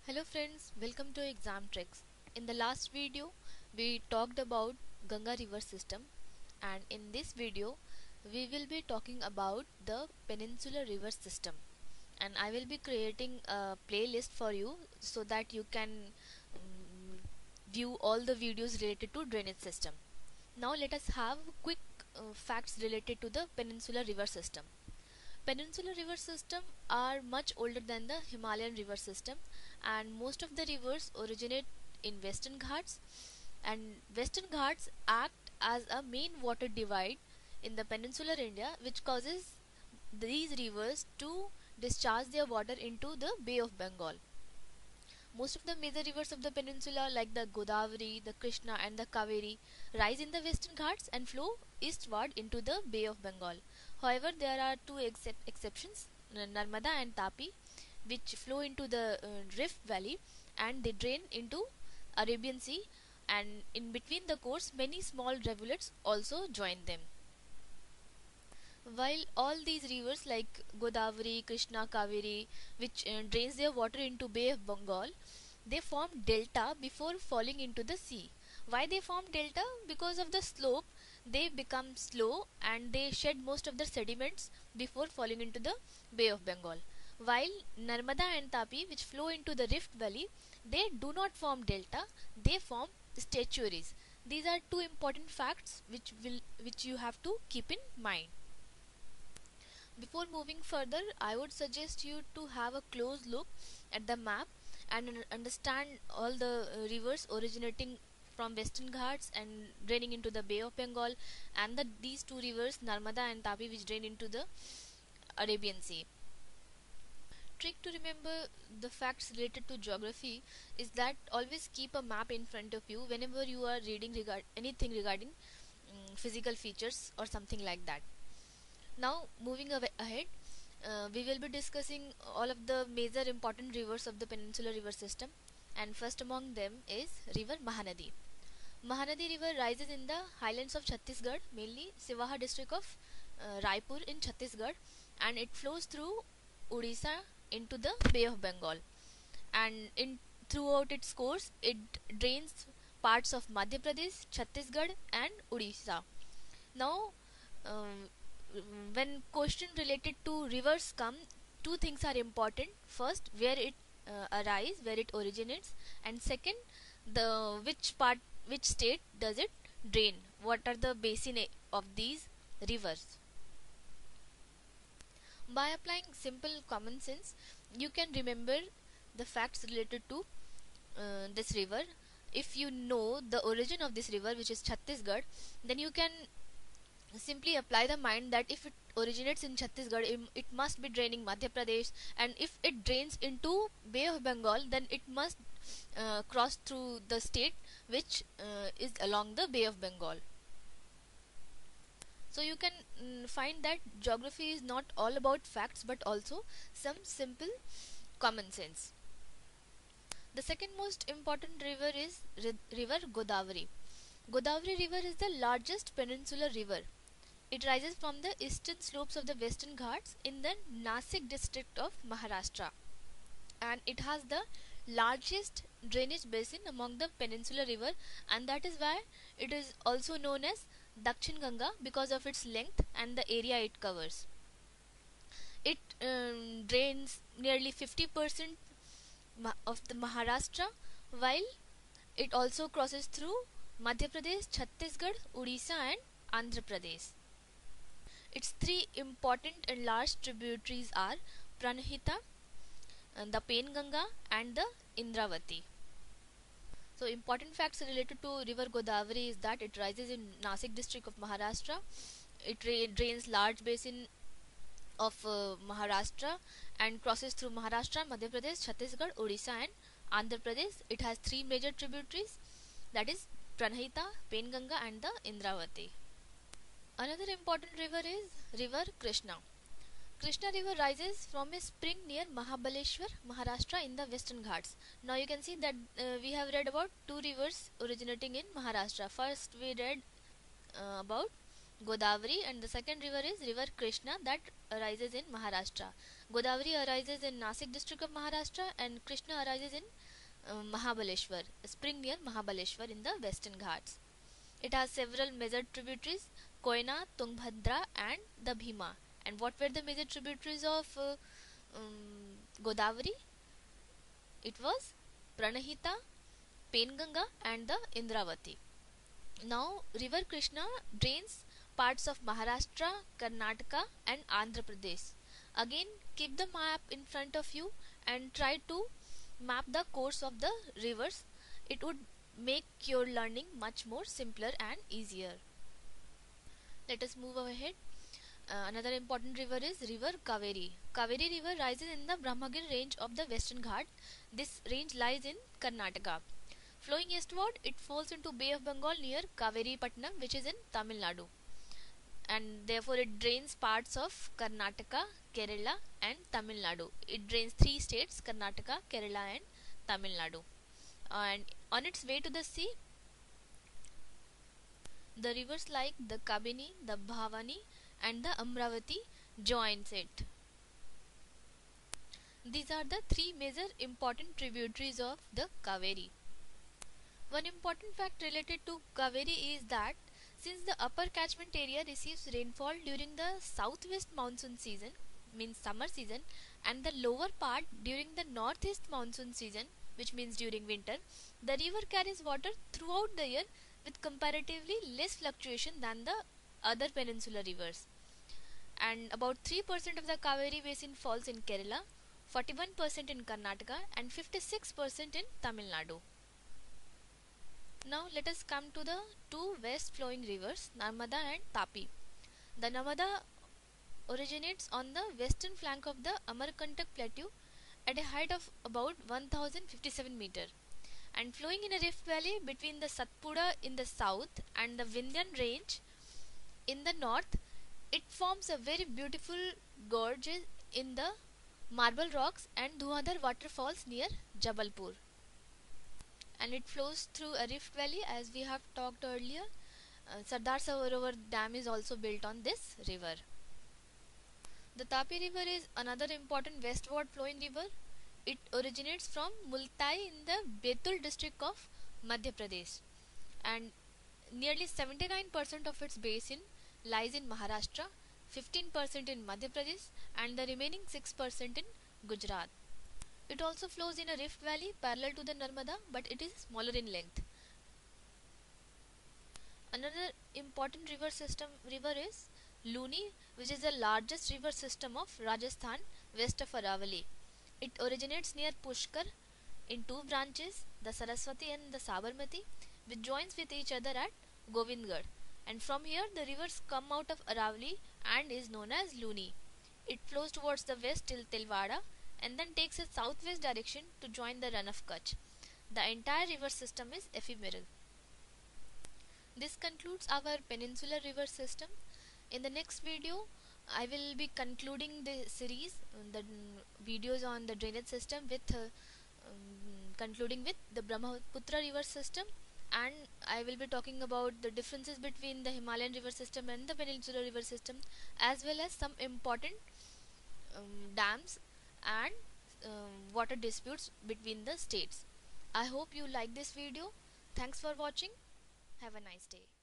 Hello friends, welcome to Exam Tricks. In the last video, we talked about Ganga river system, and in this video, we will be talking about the Peninsular river system. And I will be creating a playlist for you so that you can view all the videos related to drainage system. Now let us have quick facts related to the Peninsular river system. Peninsular river system are much older than the Himalayan river system, and most of the rivers originate in Western Ghats, and Western Ghats act as a main water divide in the peninsular India, which causes these rivers to discharge their water into the Bay of Bengal. Most of the major rivers of the peninsula, like the Godavari, the Krishna, and the Kaveri, rise in the Western Ghats and flow eastward into the Bay of Bengal. However, there are two exceptions, Narmada and Tapi, which flow into the Rift Valley and they drain into Arabian Sea, and in between the course many small rivulets also join them. While all these rivers like Godavari, Krishna, Kaveri, which drains their water into Bay of Bengal, they form delta before falling into the sea. Why they form delta? Because of the slope, they become slow and they shed most of the sediments before falling into the Bay of Bengal. While Narmada and Tapi, which flow into the Rift Valley, they do not form delta, they form estuaries. These are two important facts which you have to keep in mind. Before moving further, I would suggest you to have a close look at the map and understand all the rivers originating from Western Ghats and draining into the Bay of Bengal, and these two rivers, Narmada and Tapi, which drain into the Arabian Sea. Trick to remember the facts related to geography is that always keep a map in front of you whenever you are reading anything regarding physical features or something like that. Now, moving ahead, we will be discussing all of the major important rivers of the peninsular river system, and first among them is river Mahanadi. Mahanadi river rises in the highlands of Chhattisgarh, mainly Sivaha district of Raipur in Chhattisgarh, and it flows through Odisha into the Bay of Bengal, and throughout its course it drains parts of Madhya Pradesh, Chhattisgarh and Odisha. Now, when question related to rivers come, two things are important. First, where it arises, where it originates, and second, the which state does it drain, what are the basin of these rivers. By applying simple common sense, you can remember the facts related to this river. If you know the origin of this river, which is Chhattisgarh, then you can simply apply the mind that if it originates in Chhattisgarh, it must be draining Madhya Pradesh, and if it drains into Bay of Bengal, then it must cross through the state which is along the Bay of Bengal. So you can find that geography is not all about facts but also some simple common sense. The second most important river is river Godavari. Godavari river is the largest peninsular river. It rises from the eastern slopes of the Western Ghats in the Nasik district of Maharashtra, and it has the largest drainage basin among the peninsular river, and that is why it is also known as Dakshin Ganga because of its length and the area it covers. It drains nearly 50% of the Maharashtra, while it also crosses through Madhya Pradesh, Chhattisgarh, Odisha and Andhra Pradesh. Its three important and large tributaries are Pranahita, the Penganga and the Indravati. So important facts related to river Godavari is that it rises in Nasik district of Maharashtra. It drains large basin of Maharashtra and crosses through Maharashtra, Madhya Pradesh, Chhattisgarh, Odisha and Andhra Pradesh. It has three major tributaries, that is Pranahita, Penganga and the Indravati. Another important river is river Krishna. Krishna river rises from a spring near Mahabaleshwar, Maharashtra in the Western Ghats. Now you can see that we have read about two rivers originating in Maharashtra. First we read about Godavari, and the second river is river Krishna that arises in Maharashtra. Godavari arises in Nasik district of Maharashtra, and Krishna arises in Mahabaleshwar, a spring near Mahabaleshwar in the Western Ghats. It has several major tributaries: Koyna, Tungbhadra, and the Bhima. And what were the major tributaries of Godavari? It was Pranahita, Penganga, and the Indravati. Now, River Krishna drains parts of Maharashtra, Karnataka, and Andhra Pradesh. Again, keep the map in front of you and try to map the course of the rivers. It would make your learning much more simpler and easier. Let us move ahead. Another important river is river Kaveri. Kaveri river rises in the Brahmagiri range of the Western Ghat. This range lies in Karnataka. Flowing eastward, it falls into Bay of Bengal near Kaveri Patnam, which is in Tamil Nadu, and therefore it drains parts of Karnataka, Kerala, and Tamil Nadu. It drains three states: Karnataka, Kerala, and Tamil Nadu. And on its way to the sea, the rivers like the Kabini, the Bhavani, and the Amravati joins it. These are the three major important tributaries of the Kaveri. One important fact related to Kaveri is that since the upper catchment area receives rainfall during the southwest monsoon season, means summer season, and the lower part during the northeast monsoon season, which means during winter, the river carries water throughout the year with comparatively less fluctuation than the other peninsular rivers. And about 3% of the Kaveri basin falls in Kerala, 41% in Karnataka, and 56% in Tamil Nadu. Now let us come to the two west flowing rivers, Narmada and Tapi. The Narmada originates on the western flank of the Amarkantak plateau at a height of about 1057 meter, and flowing in a rift valley between the Satpura in the south and the Vindhyan range in the north. It forms a very beautiful gorge in the marble rocks and Dhuandhar waterfalls near Jabalpur, and it flows through a rift valley as we have talked earlier. Sardar Sarovar Dam is also built on this river. The Tapi river is another important westward flowing river. It originates from Multai in the Betul district of Madhya Pradesh, and nearly 79% of its basin lies in Maharashtra, 15% in Madhya Pradesh, and the remaining 6% in Gujarat. It also flows in a rift valley parallel to the Narmada, but it is smaller in length. Another important river is Luni, which is the largest river system of Rajasthan west of Aravalli. It originates near Pushkar in two branches, the Saraswati and the Sabarmati, which joins with each other at Govindgarh. And from here the rivers come out of Aravalli and is known as Luni. It flows towards the west till Tilwada and then takes a southwest direction to join the run of Kutch. The entire river system is ephemeral. This concludes our peninsular river system. In the next video, I will be concluding the series, the videos on the drainage system, with concluding with the Brahmaputra river system, and I will be talking about the differences between the Himalayan river system and the peninsular river system, as well as some important dams and water disputes between the states. I hope you like this video. Thanks for watching. Have a nice day.